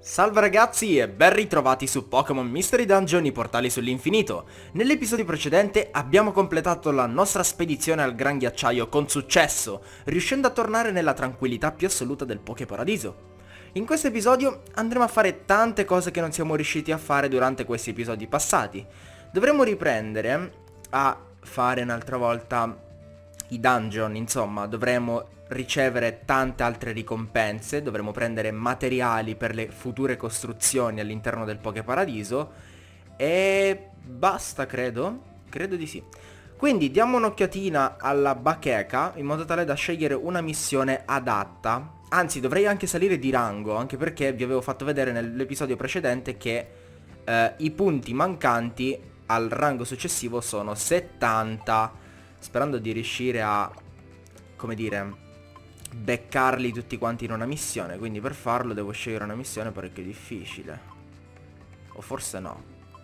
Salve ragazzi e ben ritrovati su Pokémon Mystery Dungeon, i portali sull'infinito. Nell'episodio precedente abbiamo completato la nostra spedizione al Gran Ghiacciaio con successo, riuscendo a tornare nella tranquillità più assoluta del Poképaradiso. In questo episodio andremo a fare tante cose che non siamo riusciti a fare durante questi episodi passati. Dovremo riprendere a fare un'altra volta i dungeon, insomma, dovremo ricevere tante altre ricompense, dovremo prendere materiali per le future costruzioni all'interno del Poképaradiso e basta, credo di sì. Quindi diamo un'occhiatina alla bacheca in modo tale da scegliere una missione adatta. Anzi, dovrei anche salire di rango, anche perché vi avevo fatto vedere nell'episodio precedente che i punti mancanti al rango successivo sono 70, sperando di riuscire a, come dire, beccarli tutti quanti in una missione. Quindi per farlo devo scegliere una missione parecchio difficile, o forse no.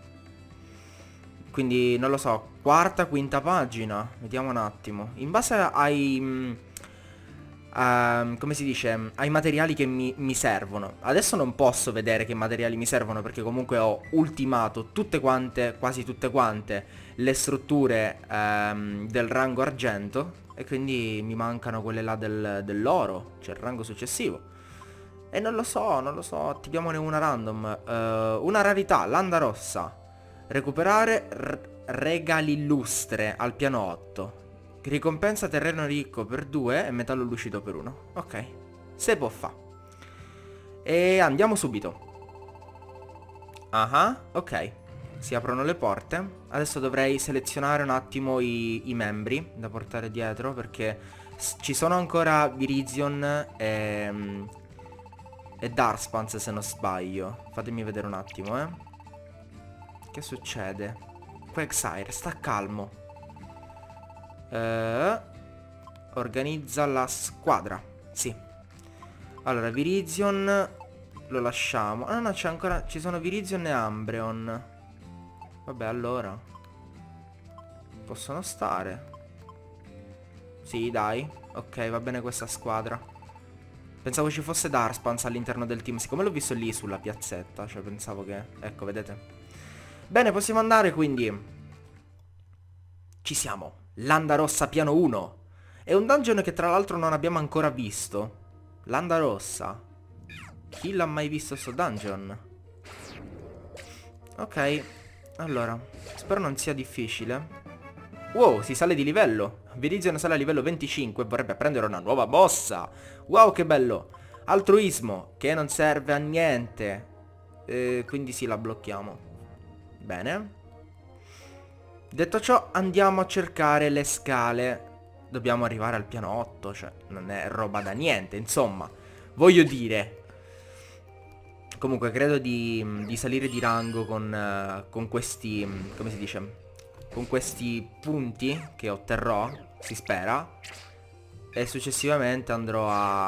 Quindi non lo so, quarta, quinta pagina, vediamo un attimo. In base ai come si dice, ai materiali che mi servono. Adesso non posso vedere che materiali mi servono perché comunque ho ultimato tutte quante, quasi tutte quante le strutture del rango argento. E quindi mi mancano quelle là dell'oro, cioè il rango successivo. E non lo so, attiviamone una random. Una rarità, landa rossa. Recuperare regali illustre al piano 8. Ricompensa terreno ricco per 2 e metallo lucido per 1. Ok, se può fa. E andiamo subito. Ah, ok. Si aprono le porte. Adesso dovrei selezionare un attimo i membri da portare dietro, perché ci sono ancora Virizion e Darspans, se non sbaglio. Fatemi vedere un attimo, Che succede? Quagsire, sta calmo. Organizza la squadra. Sì. Allora, Virizion lo lasciamo. Ah no, c'è ancora, ci sono Virizion e Umbreon. Vabbè, allora possono stare. Sì, dai. Ok, va bene questa squadra. Pensavo ci fosse Darspans all'interno del team. Siccome l'ho visto lì sulla piazzetta, cioè pensavo che... Ecco, vedete. Bene, possiamo andare quindi. Ci siamo. Landa Rossa piano 1. È un dungeon che tra l'altro non abbiamo ancora visto. Landa Rossa. Chi l'ha mai visto sto dungeon? Ok. Allora, spero non sia difficile. Wow, si sale di livello. Virizion sale a livello 25 e vorrebbe prendere una nuova mossa. Wow, che bello. Altruismo, che non serve a niente. Quindi sì, la blocchiamo. Bene. Detto ciò, andiamo a cercare le scale. Dobbiamo arrivare al piano 8, cioè non è roba da niente, insomma. Voglio dire... Comunque credo di salire di rango con questi, come si dice, con questi punti che otterrò, si spera. E successivamente andrò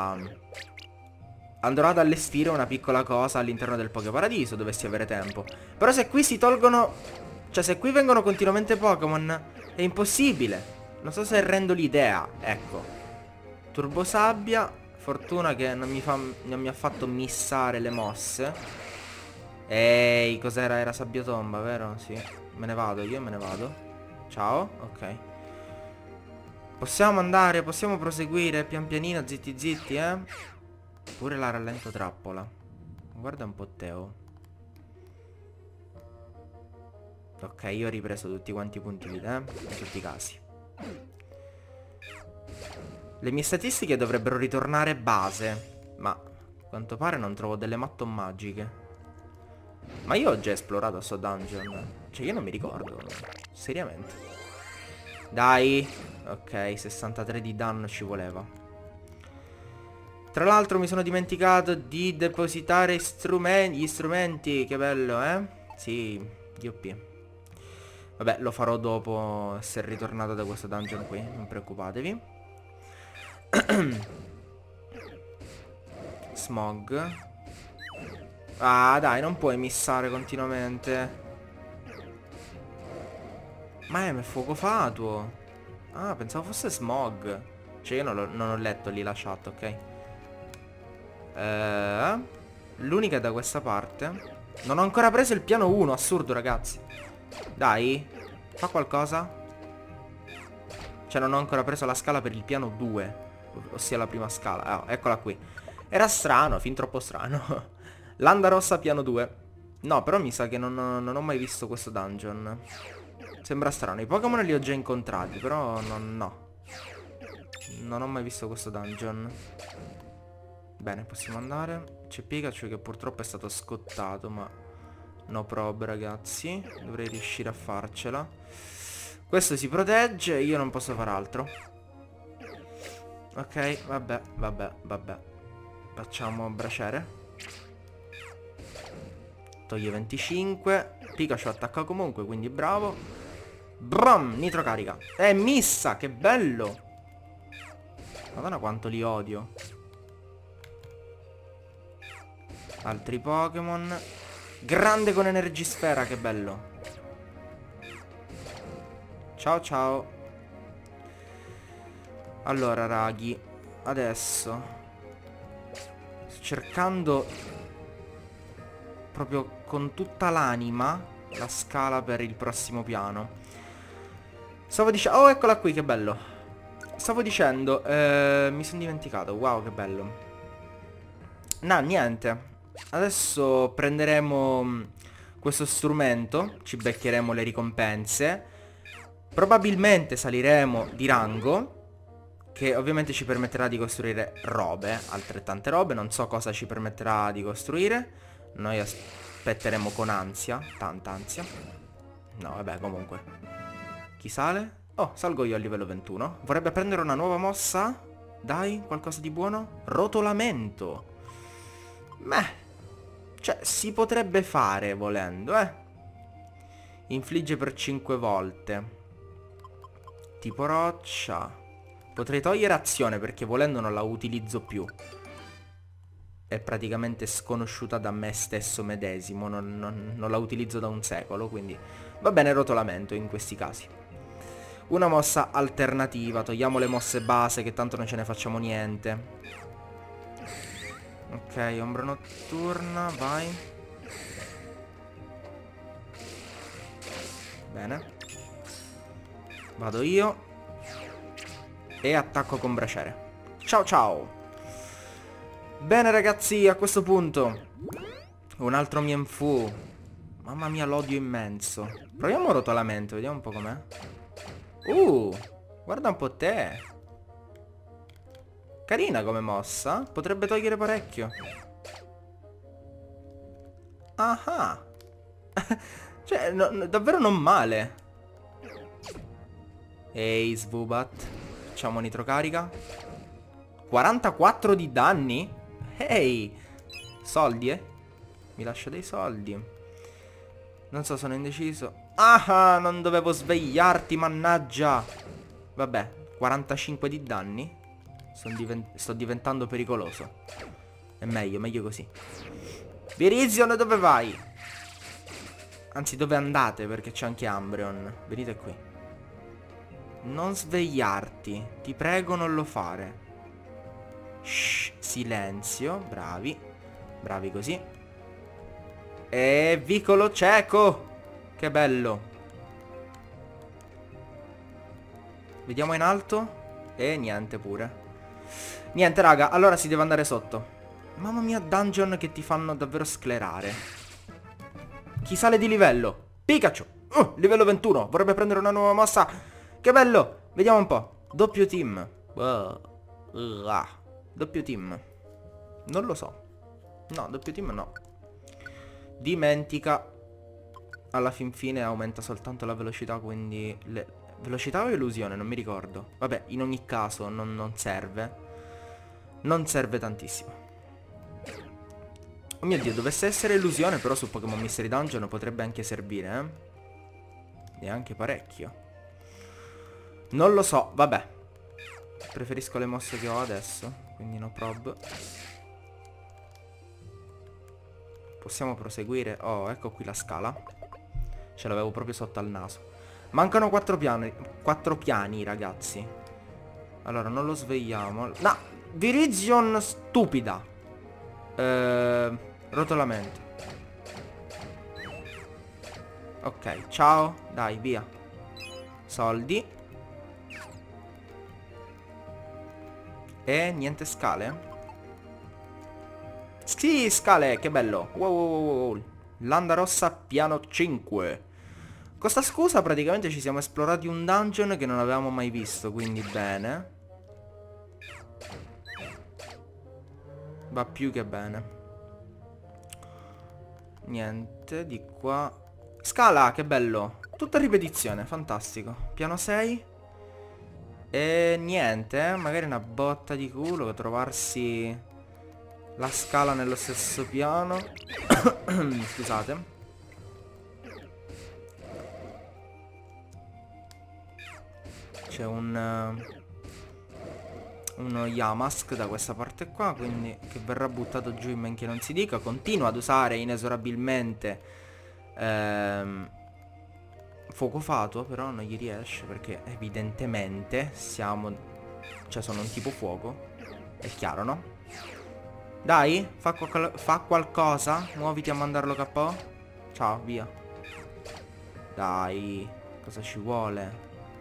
ad allestire una piccola cosa all'interno del Poképaradiso, dovessi avere tempo. Però se qui si tolgono, cioè se qui vengono continuamente Pokémon, è impossibile. Non so se rendo l'idea, ecco. Turbosabbia. Fortuna che non mi ha fatto missare le mosse. Ehi, cos'era? Era sabbiotomba, vero? Sì. Me ne vado, io me ne vado. Ciao, ok. Possiamo andare, possiamo proseguire pian pianino, zitti zitti, Pure la rallento trappola. Guarda un po' Teo. Ok, io ho ripreso tutti quanti i punti vita, in tutti i casi. Le mie statistiche dovrebbero ritornare base, ma a quanto pare non trovo delle matton magiche. Ma io ho già esplorato sto dungeon. Cioè io non mi ricordo. Seriamente. Dai. Ok, 63 di danno ci voleva. Tra l'altro mi sono dimenticato di depositare gli strumenti. Che bello, Sì, DOP. Vabbè, lo farò dopo essere ritornato da questo dungeon qui, non preoccupatevi. Smog. Ah dai, non puoi missare continuamente. Ma è fuoco fatuo. Ah, pensavo fosse Smog. Cioè io non ho letto lì la chat, ok. L'unica è da questa parte. Non ho ancora preso il piano 1, assurdo ragazzi. Dai, fa qualcosa. Cioè non ho ancora preso la scala per il piano 2, ossia la prima scala. Eccola qui. Era strano, fin troppo strano. Landa rossa piano 2. No, però mi sa che non ho mai visto questo dungeon. Sembra strano. I Pokémon li ho già incontrati, però no. Non ho mai visto questo dungeon. Bene, possiamo andare. C'è Pikachu che purtroppo è stato scottato, ma no prob ragazzi. Dovrei riuscire a farcela. Questo si protegge, io non posso fare altro. Ok, vabbè. Facciamo braciere. Toglie 25. Pikachu attacca comunque, quindi bravo. Bram, nitro carica. Missa, che bello. Madonna quanto li odio. Altri Pokémon. Grande con Energisfera, che bello. Ciao ciao. Allora raghi, adesso sto cercando proprio con tutta l'anima la scala per il prossimo piano. Stavo dicendo... Oh, eccola qui, che bello. Stavo dicendo, mi sono dimenticato. Wow, che bello. No, niente. Adesso prenderemo questo strumento, ci beccheremo le ricompense. Probabilmente saliremo di rango, che ovviamente ci permetterà di costruire robe, altrettante robe. Non so cosa ci permetterà di costruire. Noi aspetteremo con ansia, tanta ansia. No, vabbè, comunque. Chi sale? Oh, salgo io al livello 21. Vorrebbe prendere una nuova mossa? Dai, qualcosa di buono? Rotolamento. Beh, cioè, si potrebbe fare volendo, Infligge per 5 volte. Tipo roccia. Potrei togliere azione perché volendo non la utilizzo più. È praticamente sconosciuta da me stesso medesimo. Non la utilizzo da un secolo, quindi va bene rotolamento in questi casi. Una mossa alternativa. Togliamo le mosse base che tanto non ce ne facciamo niente. Ok, ombra notturna, vai. Bene. Vado io. E attacco con braciere. Ciao ciao. Bene ragazzi, a questo punto un altro Mienfoo. Mamma mia, l'odio immenso. Proviamo rotolamento, vediamo un po' com'è. Guarda un po' te. Carina come mossa. Potrebbe togliere parecchio. Ah. Cioè, davvero non male. Ehi, Swoobat. Facciamo nitrocarica. 44 di danni? Ehi. Soldi, Mi lascia dei soldi. Non so, sono indeciso. Ah, non dovevo svegliarti, mannaggia. Vabbè, 45 di danni. Sto diventando pericoloso. È meglio così. Virizion, dove vai? Anzi, dove andate? Perché c'è anche Umbreon. Venite qui. Non svegliarti. Ti prego, non lo fare. Shh, silenzio. Bravi. Bravi così. E vicolo cieco. Che bello. Vediamo in alto. E niente pure. Niente raga, allora si deve andare sotto. Mamma mia, dungeon che ti fanno davvero sclerare. Chi sale di livello? Pikachu. Livello 21. Vorrebbe prendere una nuova mossa. Che bello. Vediamo un po'. Doppio team. Doppio team. Non lo so. No, doppio team no. Dimentica. Alla fin fine aumenta soltanto la velocità, quindi... Velocità o illusione? Non mi ricordo. Vabbè, in ogni caso non serve. Non serve tantissimo. Oh mio Dio, dovesse essere illusione però su Pokémon Mystery Dungeon potrebbe anche servire, E anche parecchio. Non lo so, vabbè. Preferisco le mosse che ho adesso, quindi no prob. Possiamo proseguire. Oh, ecco qui la scala. Ce l'avevo proprio sotto al naso. Mancano 4 piani. 4 piani, ragazzi. Allora, non lo svegliamo. No, Virizion stupida. Rotolamento. Ok, ciao. Dai, via. Soldi. E niente scale? Sì, scale, che bello. Wow, wow, wow, wow. Landa rossa, piano 5. Con sta scusa praticamente ci siamo esplorati un dungeon che non avevamo mai visto, quindi bene. Va più che bene. Niente, di qua. Scala, che bello. Tutta ripetizione, fantastico. Piano 6. E niente, magari una botta di culo trovarsi la scala nello stesso piano. Scusate. C'è uno Yamask da questa parte qua, quindi che verrà buttato giù in men che non si dica. Continua ad usare inesorabilmente fuoco fatuo, però non gli riesce perché evidentemente cioè sono un tipo fuoco. È chiaro, no? Dai, fa qualcosa. Muoviti a mandarlo KO. Ciao, via. Dai, cosa ci vuole?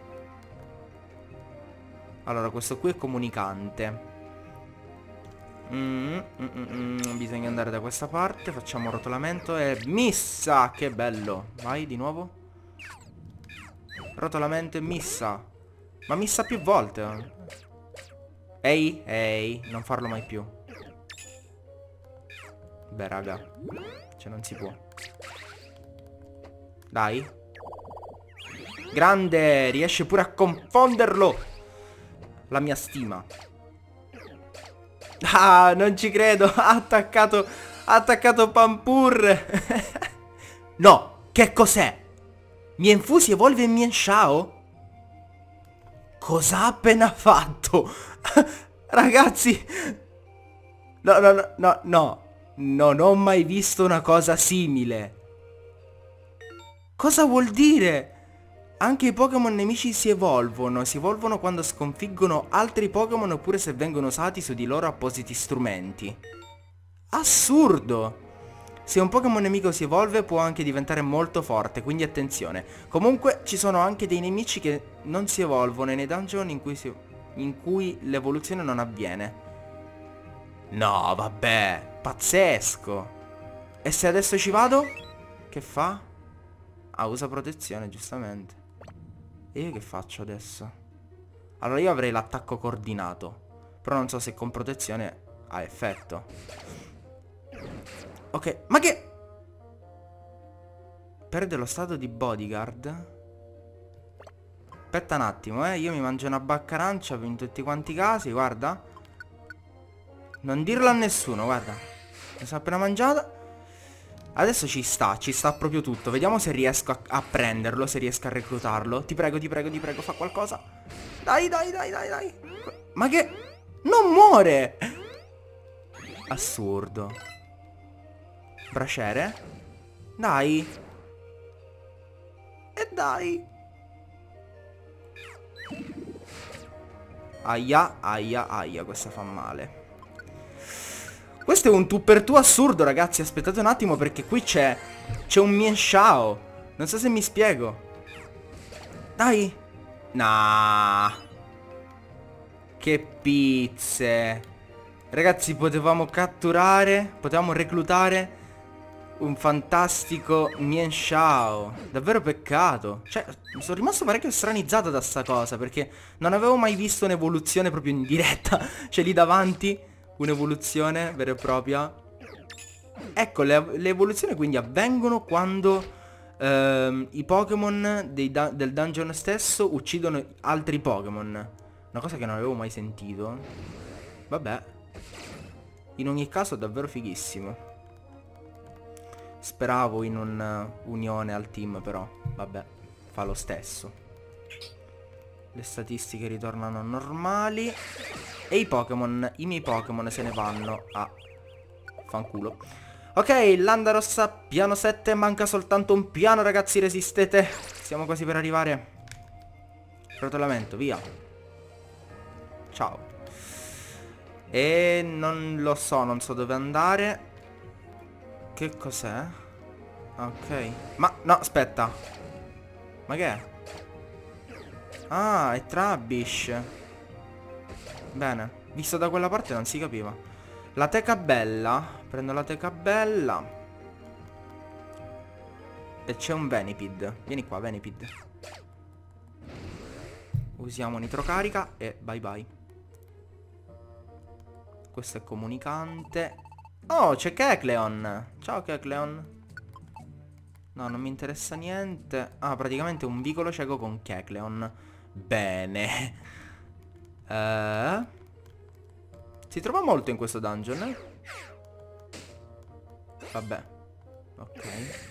Allora, questo qui è comunicante. Bisogna andare da questa parte. Facciamo rotolamento e missa. Che bello. Vai di nuovo. Rotolamento e missa. Ma missa più volte. Ehi, ehi, non farlo mai più. Beh, raga, cioè non si può. Dai. Grande, riesce pure a confonderlo. La mia stima. Ah, non ci credo. Ha attaccato Pampur. No, che cos'è? Mienfu si evolve in Mienshao? Cosa ha appena fatto? Ragazzi. No, no, no, no, no. Non ho mai visto una cosa simile. Cosa vuol dire? Anche i Pokémon nemici si evolvono quando sconfiggono altri Pokémon oppure se vengono usati su di loro appositi strumenti. Assurdo! Se un Pokémon nemico si evolve può anche diventare molto forte, quindi attenzione. Comunque ci sono anche dei nemici che non si evolvono nei dungeon in cui l'evoluzione non avviene. No, vabbè, pazzesco. E se adesso ci vado? Che fa? Ah, usa protezione, giustamente. E io che faccio adesso? Allora io avrei l'attacco coordinato, però non so se con protezione ha effetto. Ok, ma che... Perde lo stato di bodyguard? Aspetta un attimo, io mi mangio una bacca arancia in tutti quanti i casi, guarda. Non dirlo a nessuno, guarda. Mi sono appena mangiata. Adesso ci sta proprio tutto. Vediamo se riesco a prenderlo, se riesco a reclutarlo. Ti prego, fa qualcosa. Dai. Ma che... Non muore! Assurdo. Braciere? Dai. E dai. Aia, questa fa male. Questo è un tu per tu assurdo, ragazzi. Aspettate un attimo perché qui c'è un Mienshao. Non so se mi spiego. Dai. Nah. Che pizze. Ragazzi, potevamo reclutare un fantastico Mienshao. Davvero peccato. Cioè, sono rimasto parecchio stranizzato da sta cosa, perché non avevo mai visto un'evoluzione proprio in diretta. Cioè, lì davanti un'evoluzione vera e propria. Ecco, le evoluzioni quindi avvengono quando i Pokémon del dungeon stesso uccidono altri Pokémon. Una cosa che non avevo mai sentito. Vabbè. In ogni caso davvero fighissimo. Speravo in un'unione al team, però vabbè, fa lo stesso. Le statistiche ritornano normali. E i miei Pokémon se ne vanno a fanculo. Ok, Landa rossa, piano 7, manca soltanto un piano, ragazzi, resistete. Siamo quasi per arrivare. Rotolamento, via. Ciao. E non lo so, non so dove andare. Che cos'è? Ok. Ma, no, aspetta. Ma che è? Ah, è Trubbish. Bene. Visto da quella parte non si capiva. La teca bella. Prendo la teca bella. E c'è un Venipid. Vieni qua, Venipid. Usiamo nitrocarica e bye bye. Questo è comunicante. Oh, c'è Kecleon. Ciao Kecleon. No, non mi interessa niente. Ah, praticamente un vicolo cieco con Kecleon. Bene. Si trova molto in questo dungeon, eh? Vabbè. Ok.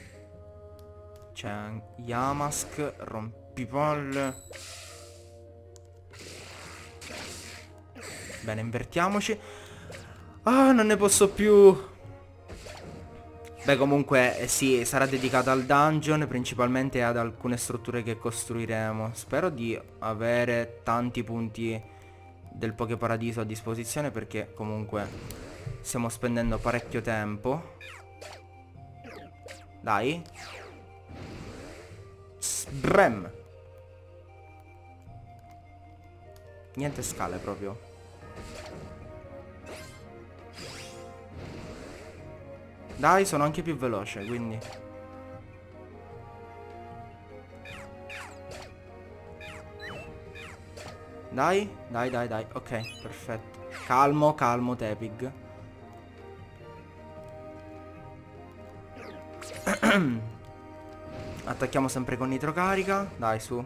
C'è Yamask, rompipalle. Bene, invertiamoci. Ah, non ne posso più. Beh, comunque, sì, sarà dedicata al dungeon, principalmente ad alcune strutture che costruiremo. Spero di avere tanti punti del Poké Paradiso a disposizione, perché comunque stiamo spendendo parecchio tempo. Dai. Sbrem. Niente scale proprio. Dai, sono anche più veloce, quindi. Dai, dai, dai, dai. Ok, perfetto. Calmo, calmo, Tepig. Attacchiamo sempre con nitrocarica. Dai, su.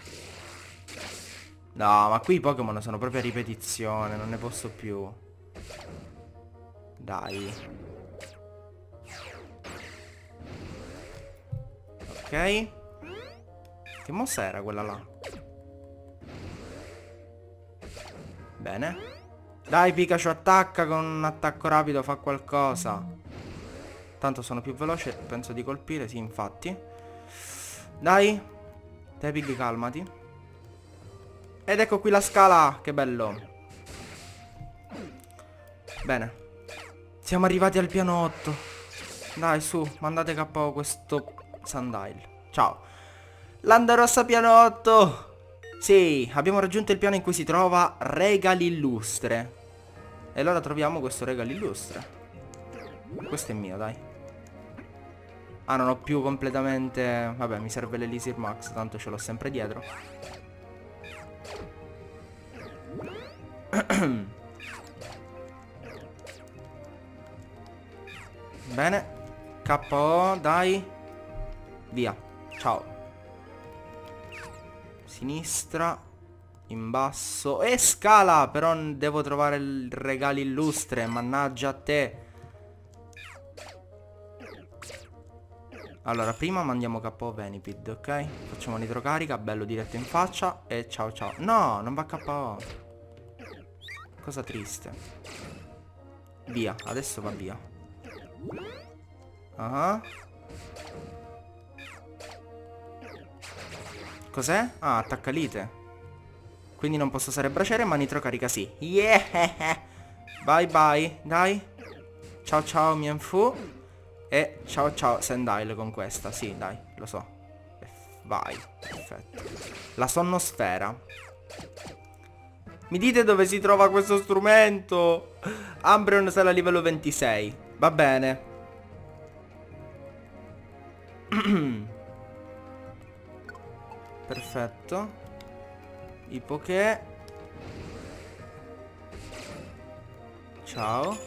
No, ma qui i Pokémon sono proprio a ripetizione. Non ne posso più. Dai. Ok. Che mossa era quella là? Bene. Dai Pikachu, attacca con un attacco rapido, fa qualcosa. Tanto sono più veloce, penso di colpire, sì infatti. Dai. Tepig, calmati. Ed ecco qui la scala, che bello. Bene. Siamo arrivati al piano 8. Dai, su, mandate KO questo Sandile. Ciao. Landarossa piano 8. Sì, abbiamo raggiunto il piano in cui si trova Regal Illustre. E allora troviamo questo Regal Illustre. Questo è mio, dai. Ah, non ho più completamente... Vabbè, mi serve l'Elisir Max, tanto ce l'ho sempre dietro. Bene. KO, dai. Via. Ciao. Sinistra. In basso. E scala. Però devo trovare il regalo illustre. Mannaggia a te. Allora, prima mandiamo KO Venipid, ok? Facciamo nitrocarica, bello diretto in faccia. E ciao ciao. No, non va KO. Cosa triste. Via, adesso va via. Ah. Cos'è? Ah, attacca-lite. Quindi non posso usare braciere, ma nitrocarica sì. Yeah! Bye bye, dai. Ciao ciao Mienfu. E ciao ciao Sandile con questa, sì dai, lo so. Vai, perfetto. La sonnosfera. Mi dite dove si trova questo strumento? Umbreon sarà a livello 26. Va bene. Perfetto. I Poké. Ciao.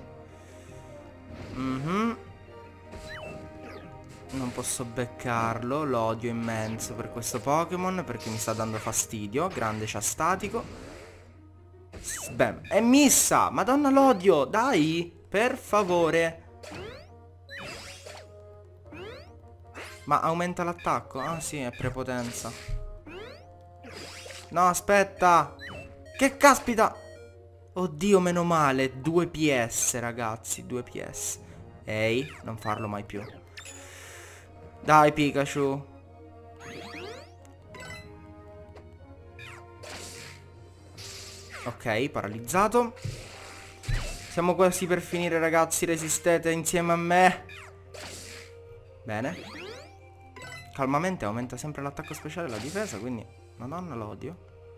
Non posso beccarlo. Lo odio immenso per questo Pokémon, perché mi sta dando fastidio. Grande ciastatico. Bam. È missa. Madonna l'odio. Dai. Per favore. Ma aumenta l'attacco? Ah sì, è prepotenza. No, aspetta. Che caspita. Oddio, meno male. 2 PS, ragazzi. 2 PS. Ehi, non farlo mai più. Dai, Pikachu. Ok, paralizzato. Siamo quasi per finire, ragazzi. Resistete insieme a me. Bene. Calmamente aumenta sempre l'attacco speciale e la difesa, quindi... Madonna, l'odio.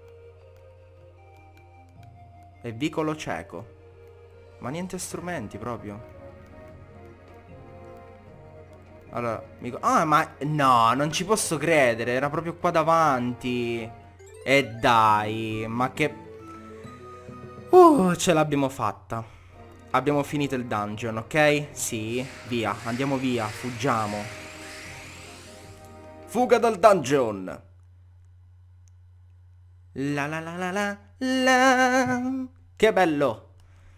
E vicolo cieco. Ma niente strumenti proprio. Allora, ah, ma... No, non ci posso credere. Era proprio qua davanti. E dai, ma che... ce l'abbiamo fatta. Abbiamo finito il dungeon, ok? Sì, via, andiamo via, fuggiamo. Fuga dal dungeon. La la la la la la. Che bello.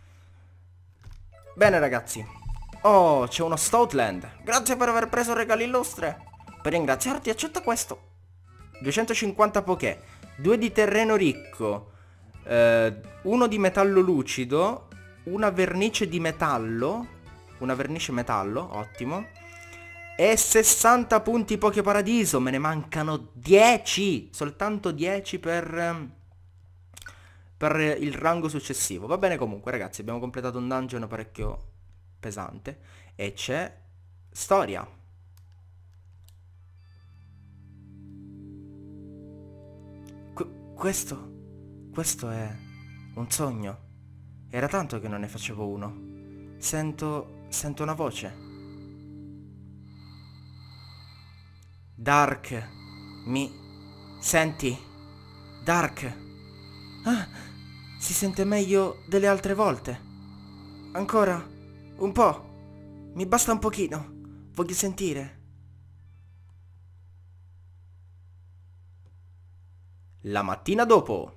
Bene ragazzi. Oh, c'è uno Stoutland. Grazie per aver preso regali illustre. Per ringraziarti accetta questo. 250 poké. 2 di terreno ricco. Uno di metallo lucido. Una vernice di metallo. Una vernice metallo, ottimo. E 60 punti Poké Paradiso. Me ne mancano 10. Soltanto 10 per il rango successivo. Va bene comunque ragazzi, abbiamo completato un dungeon parecchio pesante. E c'è storia. Questo è un sogno. Era tanto che non ne facevo uno. Sento una voce. Dark, mi senti? Dark. Ah, si sente meglio delle altre volte. Ancora un po'. Mi basta un pochino. Voglio sentire. La mattina dopo.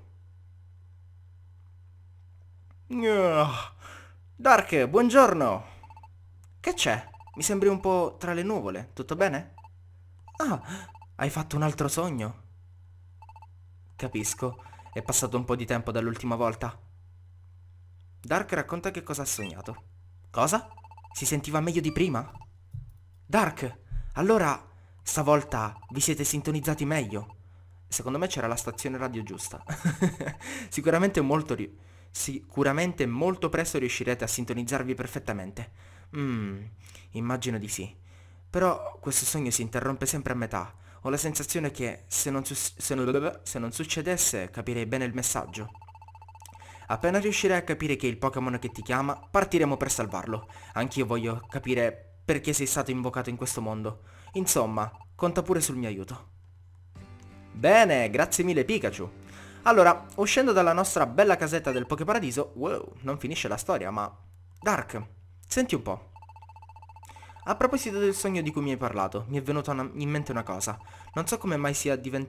Dark, buongiorno. Che c'è? Mi sembri un po' tra le nuvole. Tutto bene? Ah, hai fatto un altro sogno? Capisco. È passato un po' di tempo dall'ultima volta. Dark, racconta che cosa ha sognato. Cosa? Si sentiva meglio di prima? Dark, allora stavolta vi siete sintonizzati meglio. Secondo me c'era la stazione radio giusta. Sicuramente molto presto riuscirete a sintonizzarvi perfettamente. Immagino di sì. Però questo sogno si interrompe sempre a metà. Ho la sensazione che se non succedesse capirei bene il messaggio. Appena riuscirai a capire che è il Pokémon che ti chiama, partiremo per salvarlo. Anch'io voglio capire perché sei stato invocato in questo mondo. Insomma, conta pure sul mio aiuto. Bene, grazie mille Pikachu. Allora, uscendo dalla nostra bella casetta del Poképaradiso, wow, non finisce la storia, ma... Dark, senti un po'. A proposito del sogno di cui mi hai parlato, mi è venuta in mente una cosa. Non so come mai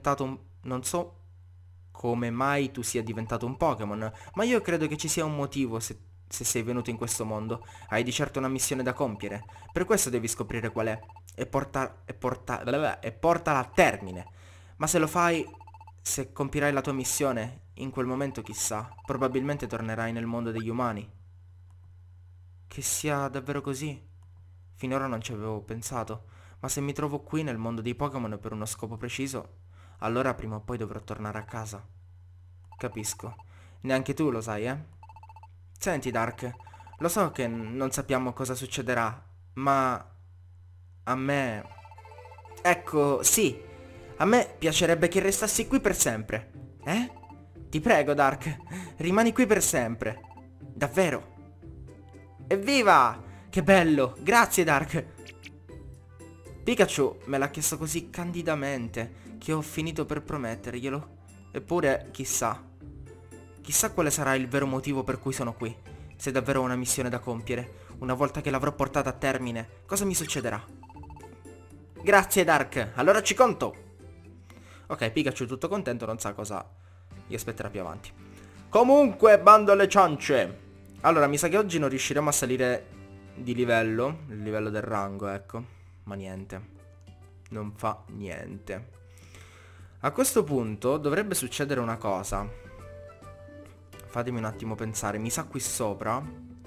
tu sia diventato un Pokémon, ma io credo che ci sia un motivo se sei venuto in questo mondo. Hai di certo una missione da compiere. Per questo devi scoprire qual è e portala a termine. Ma se lo fai, se compirai la tua missione, in quel momento chissà, probabilmente tornerai nel mondo degli umani. Che sia davvero così? Finora non ci avevo pensato, ma se mi trovo qui nel mondo dei Pokémon per uno scopo preciso, allora prima o poi dovrò tornare a casa. Capisco. Neanche tu lo sai, eh? Senti, Dark, lo so che non sappiamo cosa succederà, ma... a me... Ecco, sì, a me piacerebbe che restassi qui per sempre. Eh? Ti prego, Dark, rimani qui per sempre. Davvero. Evviva! Che bello! Grazie, Dark! Pikachu me l'ha chiesto così candidamente che ho finito per prometterglielo. Eppure, chissà. Chissà quale sarà il vero motivo per cui sono qui. Se davvero ho una missione da compiere. Una volta che l'avrò portata a termine, cosa mi succederà? Grazie, Dark! Allora ci conto! Ok, Pikachu tutto contento, non sa cosa gli aspetterà più avanti. Comunque, bando alle ciance! Allora, mi sa che oggi non riusciremo a salire di livello, il livello del rango, ecco. Ma niente, non fa niente. A questo punto dovrebbe succedere una cosa. Fatemi un attimo pensare. Mi sa qui sopra.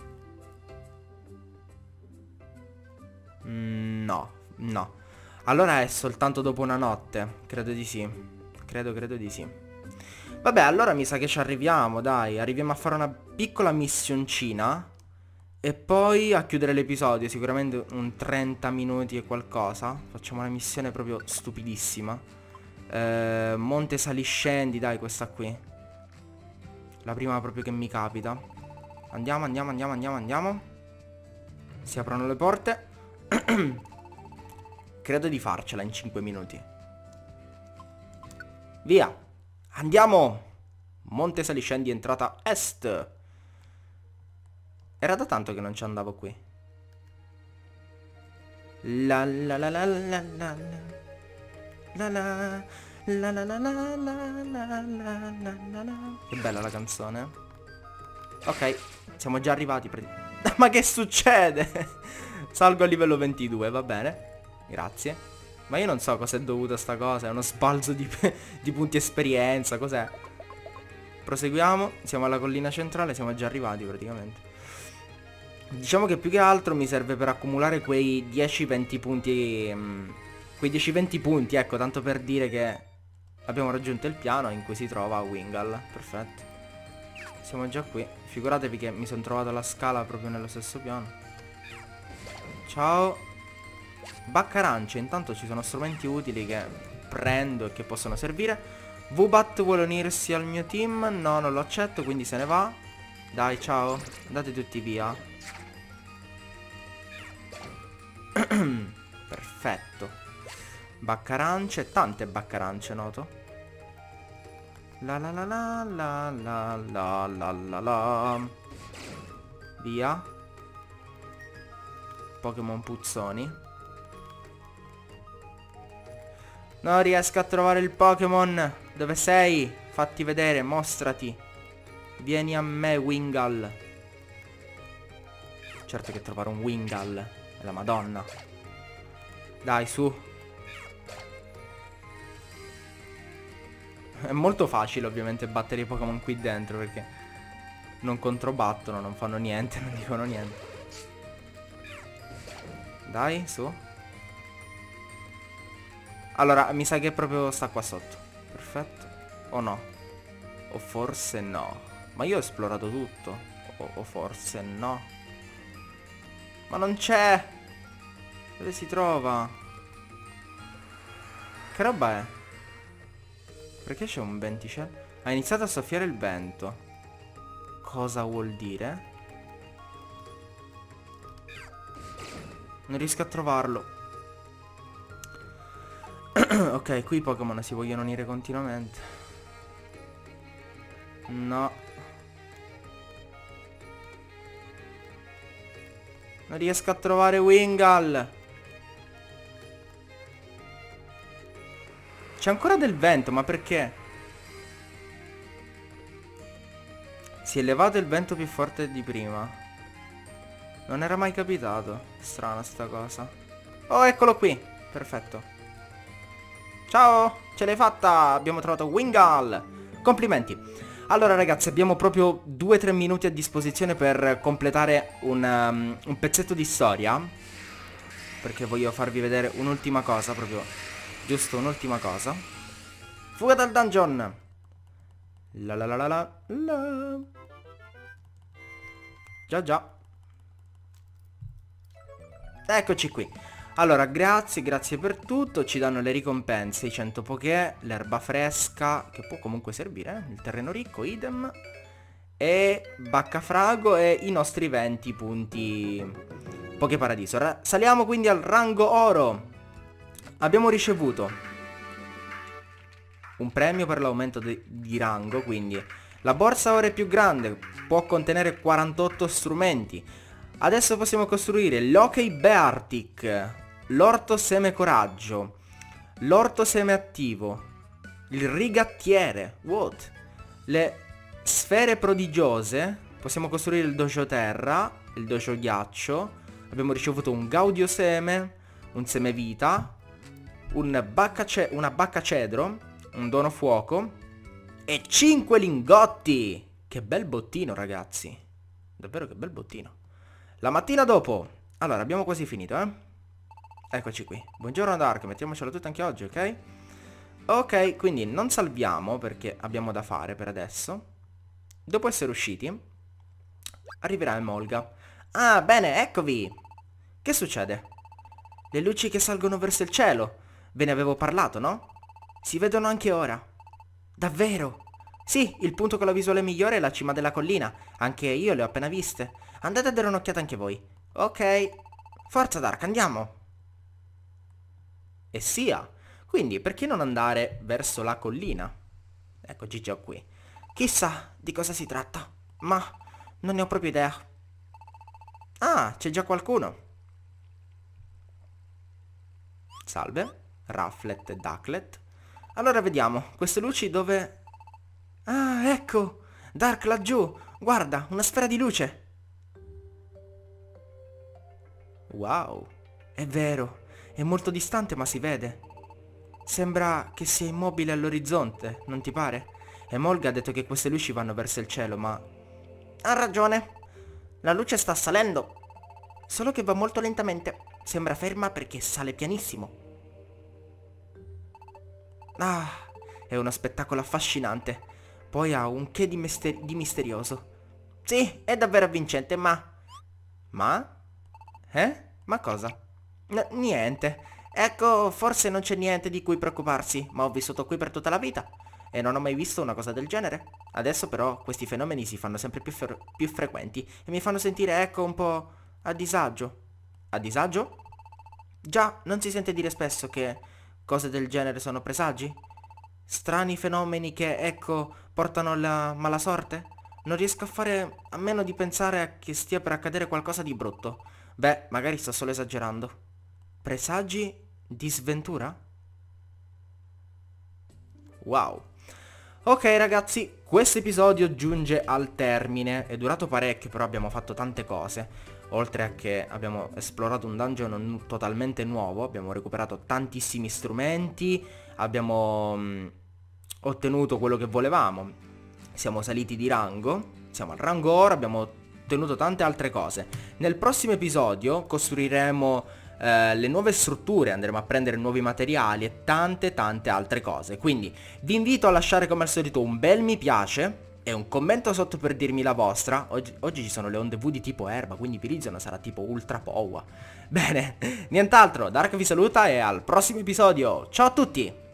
No, no. Allora è soltanto dopo una notte. Credo di sì. Credo di sì. Vabbè, allora mi sa che ci arriviamo, dai. Arriviamo a fare una piccola missioncina E poi a chiudere l'episodio, sicuramente un 30 minuti e qualcosa. Facciamo una missione proprio stupidissima. Monte Saliscendi, dai, questa qui. La prima proprio che mi capita. Andiamo, andiamo, andiamo, andiamo, andiamo. Si aprono le porte. Credo di farcela in 5 minuti. Via. Andiamo. Monte Saliscendi, entrata est. Era da tanto che non ci andavo qui. La la la la la la la la la la la la la la la la. Che bella la canzone. Ok, siamo già arrivati. Ma che succede? Salgo a livello 22, va bene. Grazie. Ma io non so cos'è dovuta sta cosa. È uno sbalzo di punti esperienza. Cos'è? Proseguiamo. Siamo alla collina centrale. Siamo già arrivati praticamente. Diciamo che più che altro mi serve per accumulare quei 10-20 punti. Quei 10-20 punti, ecco, tanto per dire che abbiamo raggiunto il piano in cui si trova Wingal. Perfetto. Siamo già qui. Figuratevi che mi sono trovato la scala proprio nello stesso piano. Ciao. Baccarance. Intanto ci sono strumenti utili che prendo e che possono servire. Vubat vuole unirsi al mio team. No, non lo accetto, quindi se ne va. Dai, ciao. Andate tutti via. Perfetto. Baccarance, tante baccarance, noto. La la la la la la la la la la. Via. Pokémon puzzoni. Non riesco a trovare il Pokémon. Dove sei? Fatti vedere, mostrati. Vieni a me, Wingal. Certo che trovare un Wingal è la Madonna. Dai, su. È molto facile ovviamente battere i Pokémon qui dentro, perché non controbattono, non fanno niente, non dicono niente. Dai, su. Allora, mi sa che proprio sta qua sotto. Perfetto. O no? O forse no. Ma io ho esplorato tutto. O forse no. Ma non c'è. Dove si trova? Che roba è? Perché c'è un venticello? Ha iniziato a soffiare il vento. Cosa vuol dire? Non riesco a trovarlo. Ok, qui i Pokémon si vogliono unire continuamente. No. Non riesco a trovare Wingal. C'è ancora del vento, ma perché? Si è levato il vento più forte di prima. Non era mai capitato. Strana sta cosa. Oh, eccolo qui. Perfetto. Ciao, ce l'hai fatta. Abbiamo trovato Wingal. Complimenti. Allora ragazzi, abbiamo proprio 2-3 minuti a disposizione per completare un pezzetto di storia. Perché voglio farvi vedere un'ultima cosa, proprio giusto un'ultima cosa. Fuga dal dungeon. La la la la la la. Già già. Eccoci qui. Allora, grazie per tutto. Ci danno le ricompense, i 100 Poké, l'erba fresca, che può comunque servire, il terreno ricco, idem, e Baccafrago e i nostri 20 punti Poké Paradiso. Saliamo quindi al rango oro. Abbiamo ricevuto un premio per l'aumento di rango, quindi la borsa ora è più grande, può contenere 48 strumenti. Adesso possiamo costruire l'Hockey Beartic, l'Orto Seme Coraggio, l'Orto Seme Attivo, il Rigattiere, what? Le Sfere Prodigiose, possiamo costruire il Dojo Terra, il Dojo Ghiaccio, abbiamo ricevuto un Gaudio Seme, un Seme Vita, una Bacca Cedro, un Dono Fuoco e 5 lingotti! Che bel bottino ragazzi, davvero che bel bottino. La mattina dopo. Allora, abbiamo quasi finito, Eccoci qui. Buongiorno Dark, mettiamocela tutta anche oggi, ok? Ok, quindi non salviamo perché abbiamo da fare per adesso. Dopo essere usciti, arriverà Emolga. Ah, bene, eccovi! Che succede? Le luci che salgono verso il cielo. Ve ne avevo parlato, no? Si vedono anche ora. Davvero? Sì, il punto con la visuale migliore è la cima della collina. Anche io le ho appena viste. Andate a dare un'occhiata anche voi. Ok. Forza Dark, andiamo. E sia. Quindi, perché non andare verso la collina? Eccoci già qui. Chissà di cosa si tratta. Ma non ne ho proprio idea. Ah, c'è già qualcuno. Salve, Rufflet e Ducklet. Allora vediamo, queste luci dove... Ah, ecco! Dark laggiù! Guarda, una sfera di luce! Wow, è vero, è molto distante ma si vede. Sembra che sia immobile all'orizzonte, non ti pare? E Molga ha detto che queste luci vanno verso il cielo, ma... Ha ragione! La luce sta salendo, solo che va molto lentamente. Sembra ferma perché sale pianissimo. Ah, è uno spettacolo affascinante. Poi ha un che di, di misterioso. Sì, è davvero avvincente, ma... Ma? Ma cosa? Niente. Ecco, forse non c'è niente di cui preoccuparsi, ma ho vissuto qui per tutta la vita e non ho mai visto una cosa del genere. Adesso però questi fenomeni si fanno sempre più frequenti e mi fanno sentire, ecco, un po' a disagio. A disagio? Già, non si sente dire spesso che cose del genere sono presagi? Strani fenomeni che, ecco, portano alla mala sorte? Non riesco a fare a meno di pensare che stia per accadere qualcosa di brutto. Beh, magari sto solo esagerando. Presagi di sventura? Wow. Ok ragazzi, questo episodio giunge al termine. È durato parecchio, però abbiamo fatto tante cose. Oltre a che abbiamo esplorato un dungeon totalmente nuovo, abbiamo recuperato tantissimi strumenti, abbiamo ottenuto quello che volevamo, siamo saliti di rango, siamo al rango oro, abbiamo ottenuto tante altre cose. Nel prossimo episodio costruiremo le nuove strutture, andremo a prendere nuovi materiali e tante altre cose. Quindi vi invito a lasciare come al solito un bel mi piace e un commento sotto per dirmi la vostra. Oggi ci sono le onde V di tipo erba, quindi Virizion sarà tipo ultra power. Bene, nient'altro, Dark vi saluta e al prossimo episodio. Ciao a tutti!